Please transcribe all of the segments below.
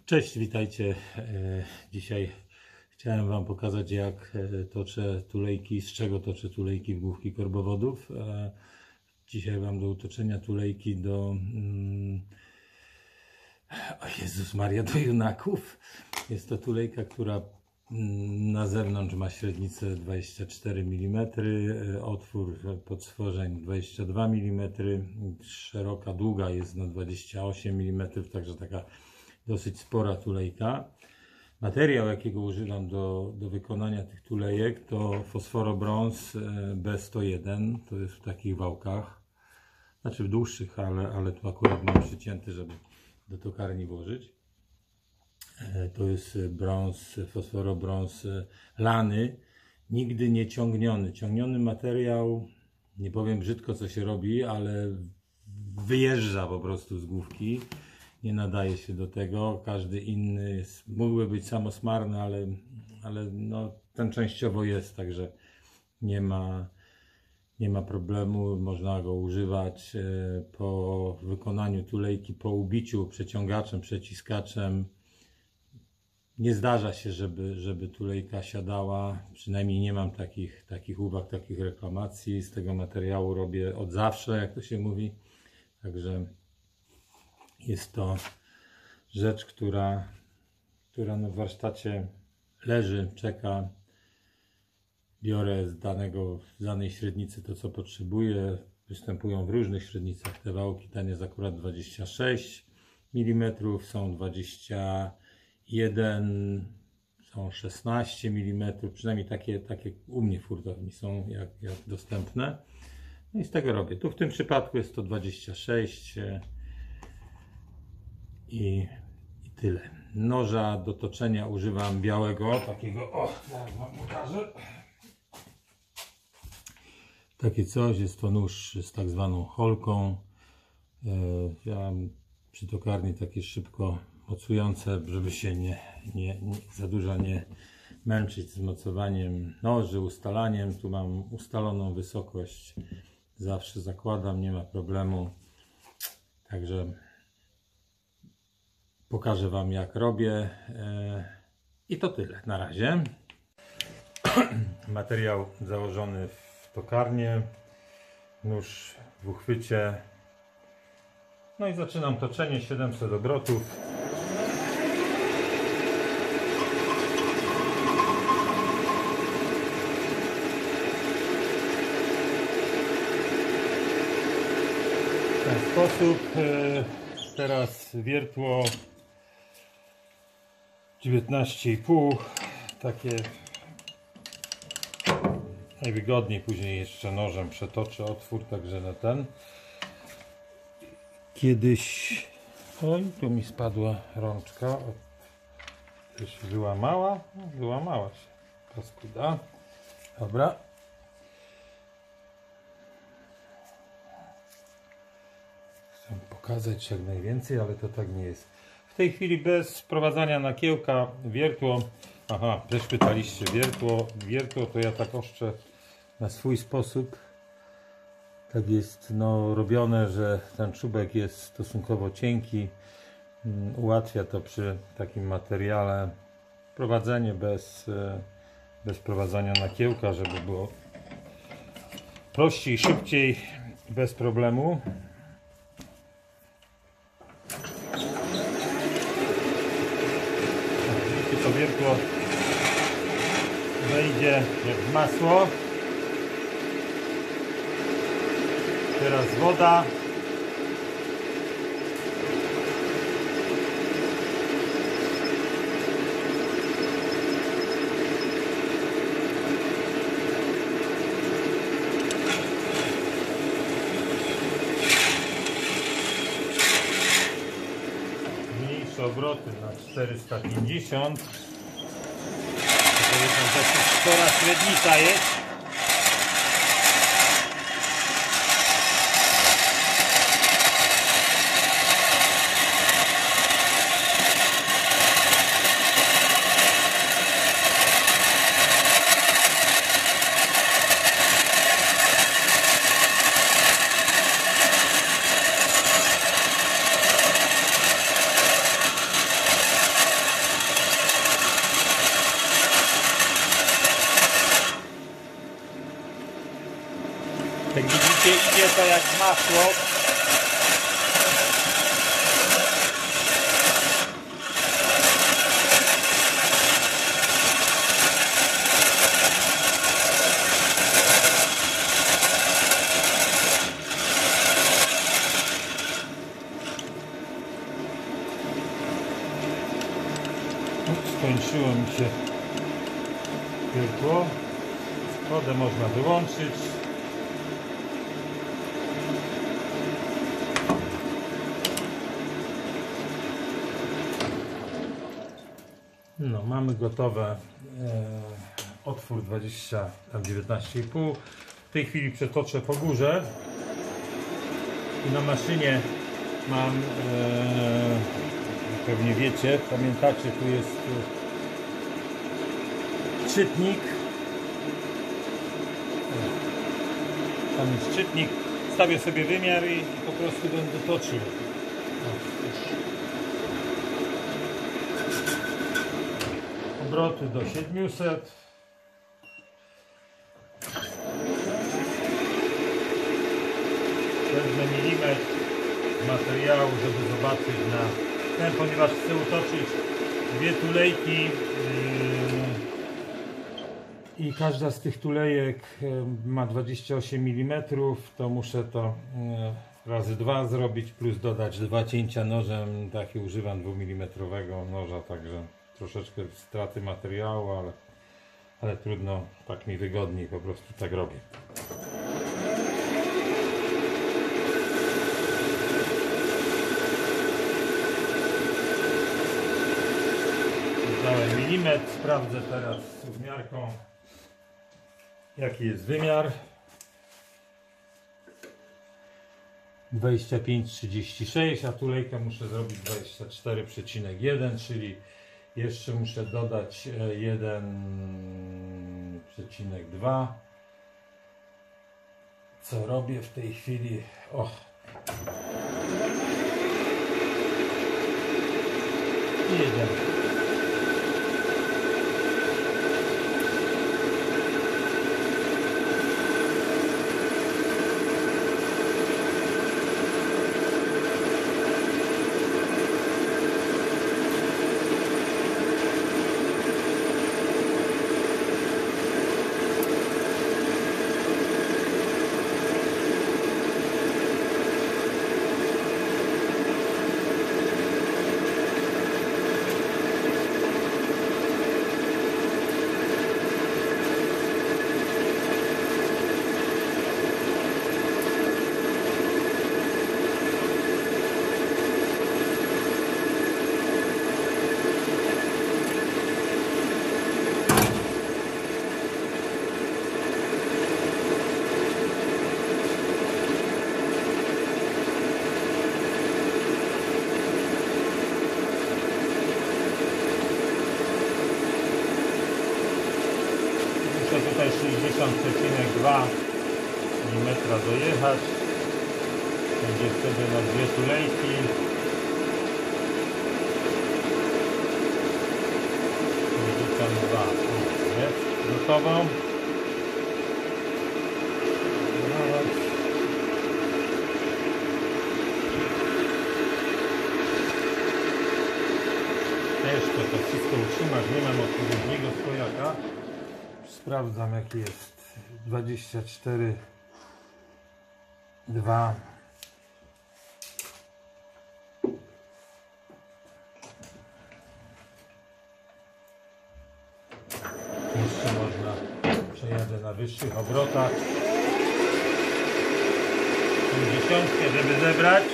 Cześć, witajcie. Dzisiaj chciałem Wam pokazać, jak toczę tulejki, z czego toczę tulejki w główki korbowodów. Dzisiaj mam do utoczenia tulejki do o Jezus Maria, do junaków. Jest to tulejka, która na zewnątrz ma średnicę 24 mm, otwór podstworzeń 22 mm, szeroka, długa jest na 28 mm, także taka dosyć spora tulejka. Materiał, jakiego używam do wykonania tych tulejek, to fosforobrąz B101. To jest w takich wałkach, znaczy w dłuższych, ale tu akurat mam przycięty, żeby do tokarni włożyć. To jest brąz, fosforobrąz lany, nigdy nie ciągniony. Ciągniony materiał, nie powiem brzydko co się robi, ale wyjeżdża po prostu z główki. Nie nadaje się do tego. Każdy inny mógłby być samosmarny, ale no, ten częściowo jest, także nie ma problemu. Można go używać po wykonaniu tulejki, po ubiciu przeciągaczem, przeciskaczem. Nie zdarza się, żeby tulejka siadała. Przynajmniej nie mam takich uwag, takich reklamacji. Z tego materiału robię od zawsze, jak to się mówi. Także jest to rzecz, która no w warsztacie leży, czeka. Biorę z danej średnicy to, co potrzebuję. Występują w różnych średnicach te wałki. Ten jest akurat 26 mm, są 21, są 16 mm. Przynajmniej takie u mnie w hurtowni są jak dostępne. No i z tego robię. Tu w tym przypadku jest to 26 i tyle. Noża do toczenia używam białego, takiego, zaraz wam pokażę. Takie coś, jest to nóż z tak zwaną holką. Ja mam przy tokarni takie szybko mocujące, żeby się za dużo nie męczyć z mocowaniem noży, ustalaniem. Tu mam ustaloną wysokość, zawsze zakładam, nie ma problemu. Także pokażę Wam, jak robię i to tyle na razie. Materiał założony w tokarnię, nóż w uchwycie. No i zaczynam toczenie, 700 obrotów. W ten sposób. Teraz wiertło 19,5, takie najwygodniej, później jeszcze nożem przetoczę otwór, także na ten. Kiedyś, oj, tu mi spadła rączka, to się wyłamała, no, wyłamała się, paskuda. Dobra. Chcę pokazać jak najwięcej, ale to tak nie jest. W tej chwili bez wprowadzania nakiełka wiertło, też pytaliście, wiertło to ja tak oszczę na swój sposób. Tak jest no, robione, że ten czubek jest stosunkowo cienki. Ułatwia to przy takim materiale prowadzenie bez wprowadzania nakiełka, żeby było prościej, szybciej, bez problemu. To wiertło wejdzie jak w masło. Teraz woda. Mniejsze obroty na 450. To jest dosyć spora średnica jest. tak jak masło. Skończyło mi się piekło. Wodę można wyłączyć. No, mamy gotowe otwór 19,5. W tej chwili przetoczę po górze i na maszynie mam, pewnie wiecie, pamiętacie, tu jest czytnik. Tam jest czytnik. Stawię sobie wymiar i po prostu będę toczył. Obroty do 700. Wezmę milimetr materiału, żeby zobaczyć na ten, ponieważ chcę utoczyć dwie tulejki i każda z tych tulejek ma 28 mm, to muszę to razy 2 zrobić, plus dodać 2 cięcia nożem. Taki używam 2 mm noża, także troszeczkę straty materiału, ale trudno, tak mi wygodniej, po prostu tak robię. Dałem milimetr, sprawdzę teraz z miarką, jaki jest wymiar. 25,36, a tulejkę muszę zrobić 24,1, czyli jeszcze muszę dodać 1,2. Co robię w tej chwili? O! I jedziemy. Tutaj 60,2 mm dojechać. Będzie wtedy na dwie tulejki. Wrzucam 2. Jest gotowo. Jeszcze to wszystko utrzymać. Nie mam odpowiedniego stojaka. Sprawdzam, jaki jest 24,2. Jeszcze można, przejadę na wyższych obrotach 50, żeby zebrać.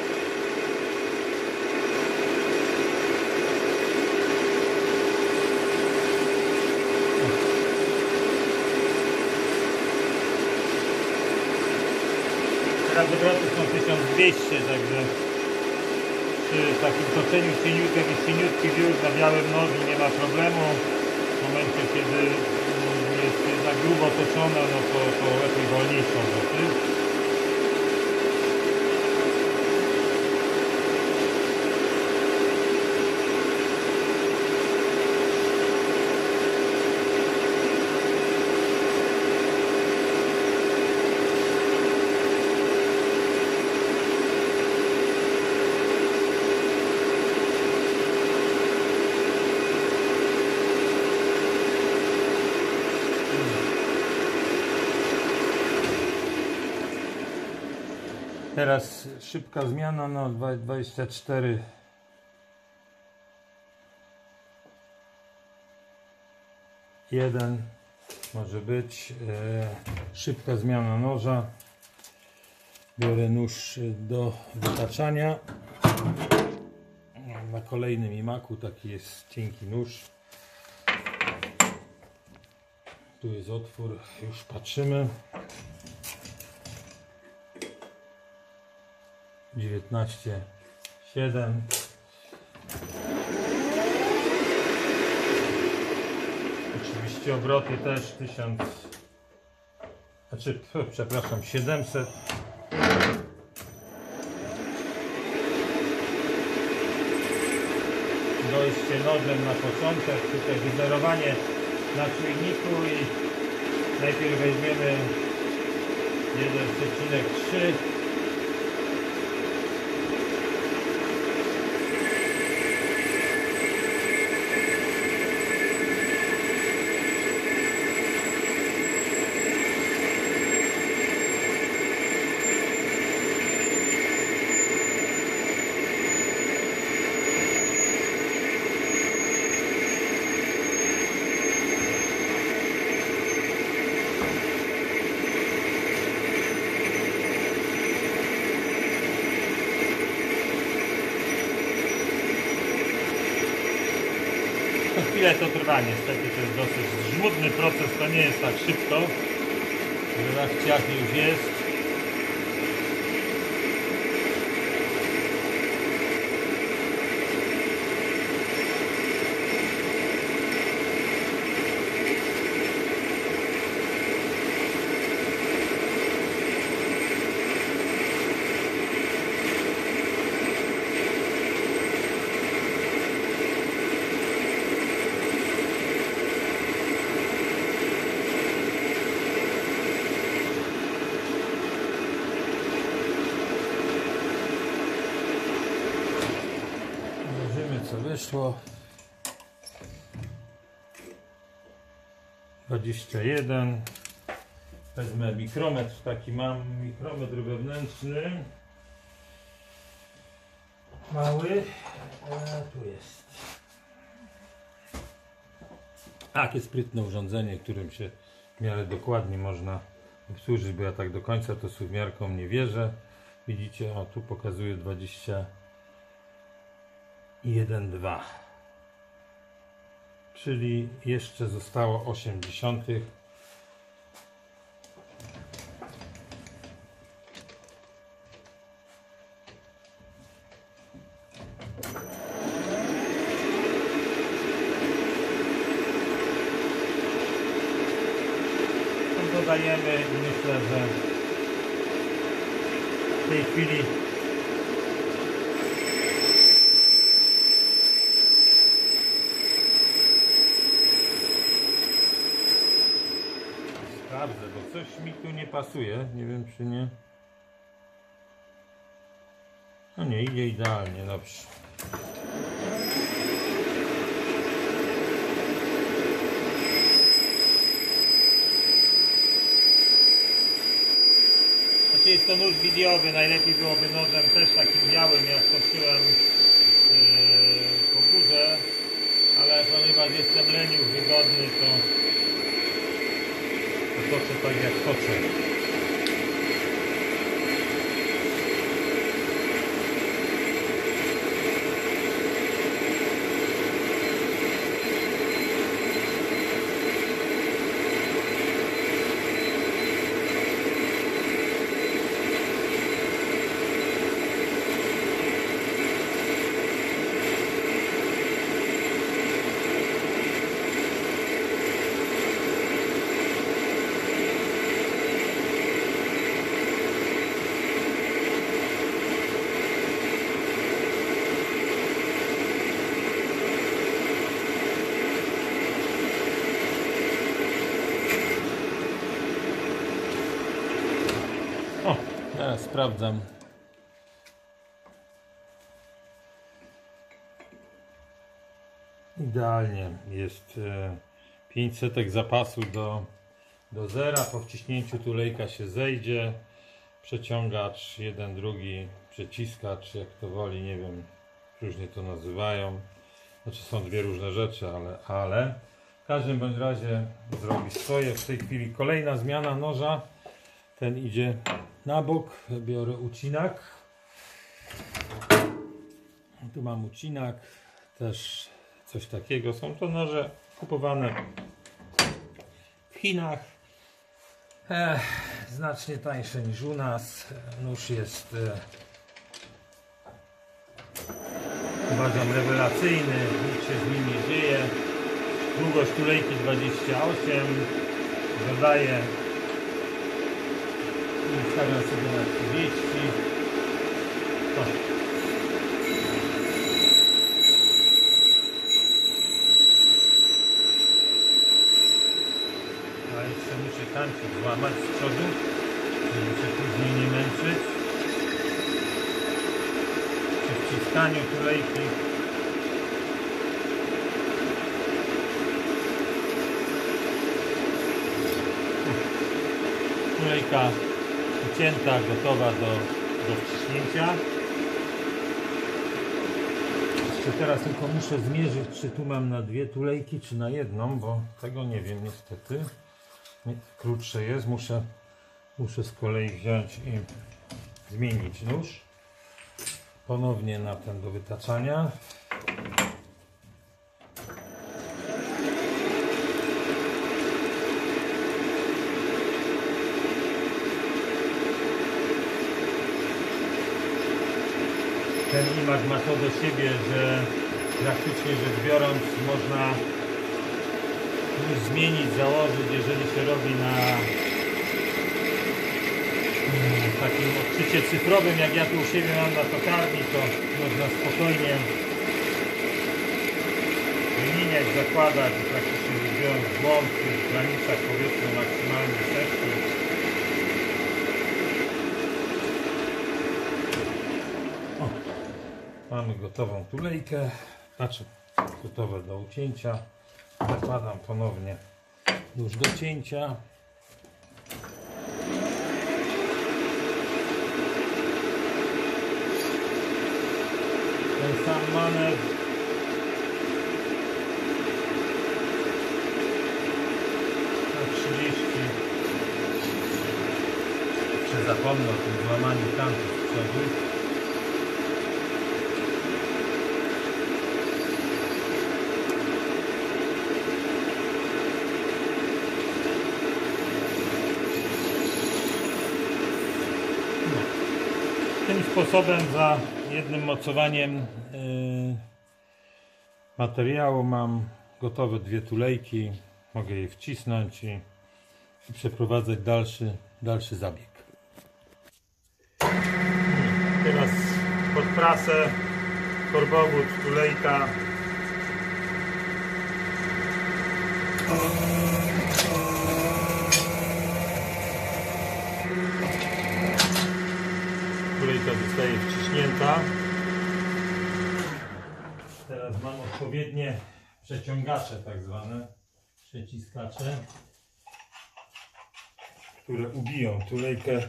Teraz obroty są 1200, także przy takim toczeniu cieniutki wiór na białym nożu nie ma problemu. W momencie, kiedy jest jednak grubo toczone, no to lepiej wolniejsze obroty. Teraz szybka zmiana, no 24. Jeden może być. Szybka zmiana noża. Biorę nóż do wytaczania. Na kolejnym imaku taki jest cienki nóż. Tu jest otwór, już patrzymy. 19,7. Oczywiście obroty też 1000, przepraszam, 700. Dojście nożem na początek, tutaj wyzerowanie na czujniku i najpierw weźmiemy 1,3. Chwilę to trwa, niestety to jest dosyć żmudny proces, to nie jest tak szybko, że na chciach już jest. Co wyszło? 21. Wezmę mikrometr, taki mam mikrometr wewnętrzny. Mały. Tu jest. Takie sprytne urządzenie, którym się w miarę dokładnie można obsłużyć, bo ja tak do końca to suwmiarką nie wierzę. Widzicie, o tu pokazuje 21,2, czyli jeszcze zostało 0,8. Dodajemy i myślę, że w tej chwili sprawdzę, bo coś mi tu nie pasuje, nie wiem czy nie. No nie, idzie idealnie, dobrze. Znaczy jest to nóż widiowy, najlepiej byłoby nożem też takim białym, jak toczyłem po górze, ale ponieważ jestem leniuch, wygodny, to toczę tak jak toczę. O, teraz sprawdzam. Idealnie jest 500 zapasu do zera. Po wciśnięciu tulejka się zejdzie. przeciągacz, jeden, drugi, przeciskacz, jak to woli, nie wiem, różnie to nazywają. Znaczy są dwie różne rzeczy, ale w każdym bądź razie zrobi swoje. W tej chwili kolejna zmiana noża. Ten idzie na bok, biorę ucinak. Tu mam ucinak, też coś takiego. Są to noże kupowane w Chinach. Znacznie tańsze niż u nas. Nóż jest, uważam, rewelacyjny. Nic się z nim nie dzieje. Długość tulejki 28. Dodaję i stawiam sobie na 30. A jeszcze muszę kancik złamać z przodu, żeby się później nie męczyć. Przy wciskaniu tulejki tulejka ucięta, gotowa do wciśnięcia. Jeszcze teraz tylko muszę zmierzyć, czy tu mam na dwie tulejki, czy na jedną, bo tego nie wiem niestety. Krótsze jest, muszę z kolei wziąć i zmienić nóż ponownie na ten do wytaczania. Ten iMac ma to do siebie, że praktycznie rzecz biorąc można już zmienić, założyć, jeżeli się robi na takim odczycie cyfrowym, jak ja tu u siebie mam na tokarni, to można spokojnie wymieniać, zakładać i praktycznie rzecz biorąc w błąd w granicach powiedzmy maksymalnie setki. Mamy gotową tulejkę, znaczy gotowe do ucięcia. Zakładam ponownie nóż do cięcia. Ten sam manewr. Na 30. Jeszcze zapomnę o tym złamaniu kantu z przodu. Tym sposobem za jednym mocowaniem materiału mam gotowe dwie tulejki. Mogę je wcisnąć i przeprowadzać dalszy zabieg. Teraz pod prasę, korbowód, tulejka. Tulejka zostaje wciśnięta. Teraz mam odpowiednie przeciągacze, tak zwane przeciskacze, które ubiją tulejkę.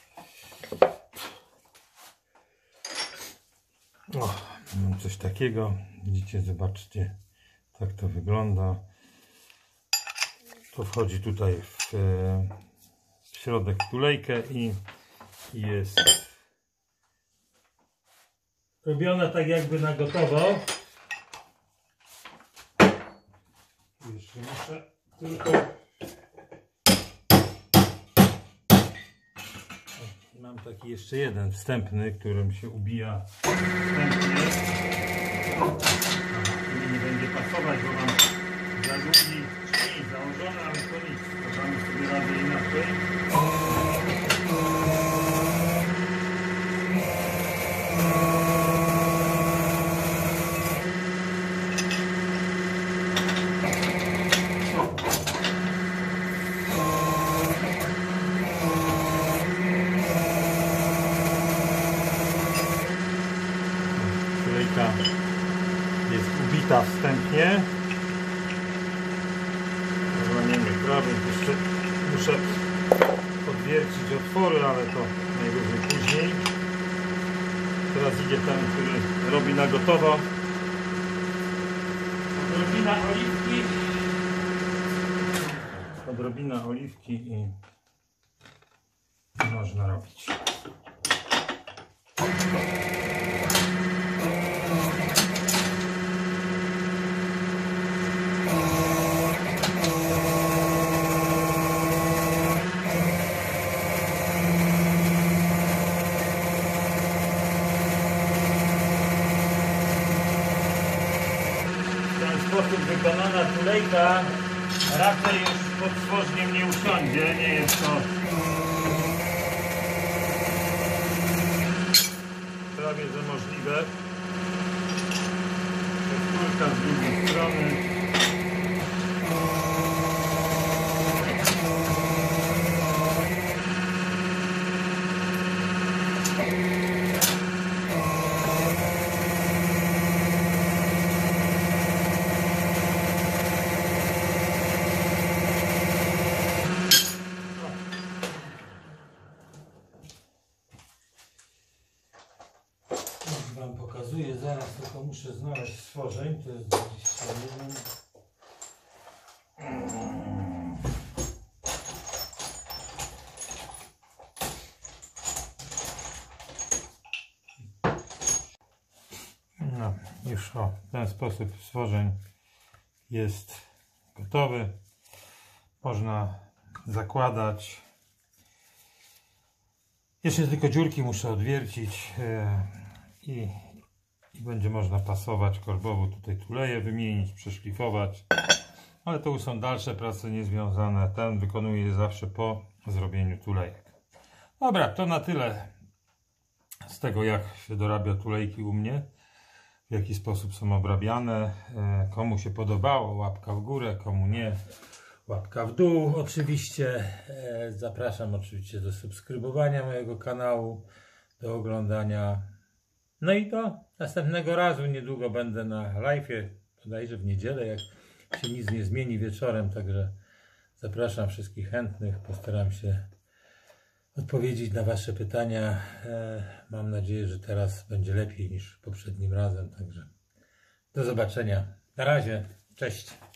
Mam coś takiego. Widzicie, zobaczcie, tak to wygląda. To wchodzi tutaj w środek tulejkę i jest robione tak jakby na gotowo. Jeszcze muszę tylko... Mam taki jeszcze jeden wstępny, którym się ubija wstępnie. Nie będzie pasować, bo mam za długi szpil założony, ale to nic. Damy sobie radę inaczej. Jest ubita wstępnie. Zwolnimy krawędź. Jeszcze muszę odwiercić otwory, ale to najwyżej później. Teraz idzie ten, który robi na gotowo. Odrobina oliwki i można robić. W ten sposób wykonana tulejka raczej już pod stworzeniem nie usiądzie, nie jest to prawie że możliwe. Kulka z drugiej strony. Wam pokazuję, zaraz tylko muszę znaleźć stworzeń, to jest 21. No, już w ten sposób stworzeń jest gotowy. Można zakładać. Jeszcze tylko dziurki muszę odwiercić. I będzie można pasować korbowo, tutaj tuleje wymienić, przeszlifować, ale to już są dalsze prace niezwiązane. Ten wykonuję je zawsze po zrobieniu tulejek. Dobra, to na tyle z tego, jak się dorabia tulejki u mnie, w jaki sposób są obrabiane. Komu się podobało, łapka w górę, komu nie, łapka w dół oczywiście. Zapraszam oczywiście do subskrybowania mojego kanału, do oglądania. No i do następnego razu. Niedługo będę na live'ie, bodajże w niedzielę, jak się nic nie zmieni wieczorem. Także zapraszam wszystkich chętnych. Postaram się odpowiedzieć na Wasze pytania. Mam nadzieję, że teraz będzie lepiej niż poprzednim razem. Także do zobaczenia. Na razie. Cześć.